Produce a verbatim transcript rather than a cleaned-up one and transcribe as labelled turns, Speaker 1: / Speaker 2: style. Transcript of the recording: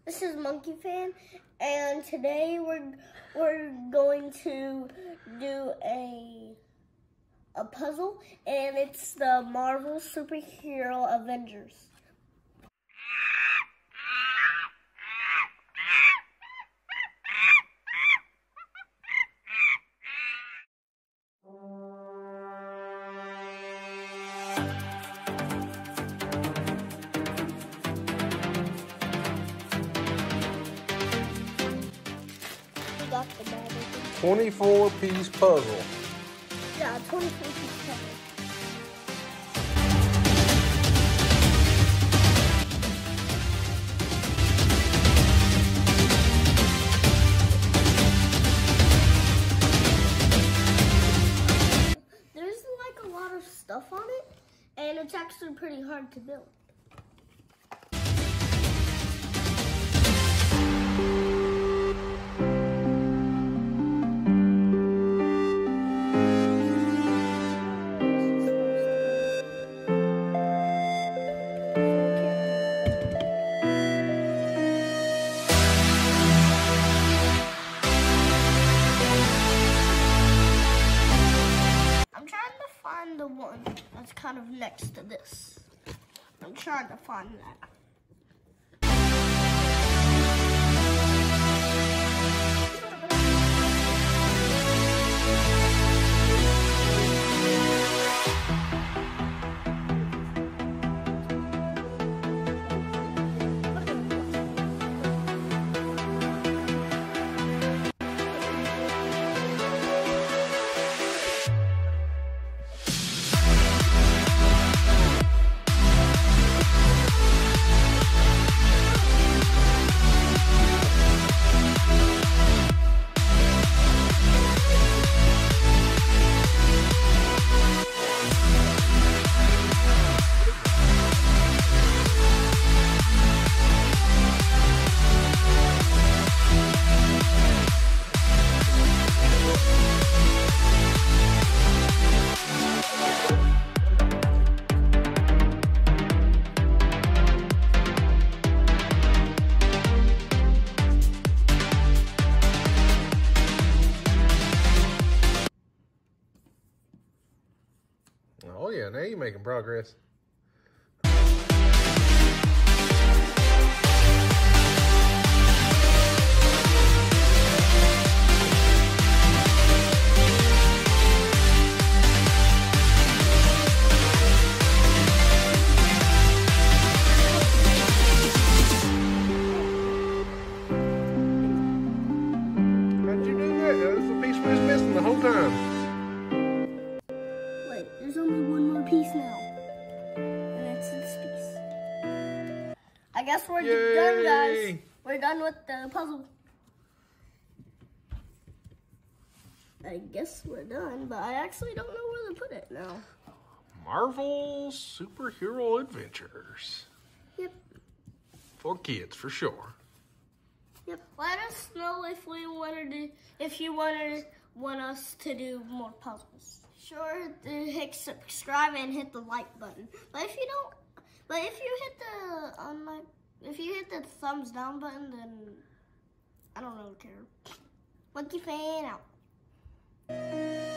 Speaker 1: This is Monkey Fan, and today we're we're going to do a a puzzle, and it's the Marvel superhero Avengers.
Speaker 2: twenty-four piece puzzle.
Speaker 1: Yeah, twenty-four piece puzzle. There's like a lot of stuff on it, and it's actually pretty hard to build. The one that's kind of next to this. I'm trying to find that.
Speaker 2: Oh yeah, now you're making progress. How'd you do that? That's the piece we was missing the whole time.
Speaker 1: There's only one more piece now, and it's this piece. I guess we're
Speaker 2: Yay.
Speaker 1: done, guys. We're done with the puzzle. I guess we're done, but I actually don't know where to put it now.
Speaker 2: Marvel Superhero Adventures.
Speaker 1: Yep.
Speaker 2: For kids, for sure.
Speaker 1: Yep. Let us know if we wanted to, if you wanted want us to do more puzzles. Sure to hit subscribe and hit the like button. But if you don't, but if you hit the unlike, if you hit the thumbs down button, then I don't really care. Monkey Fan out.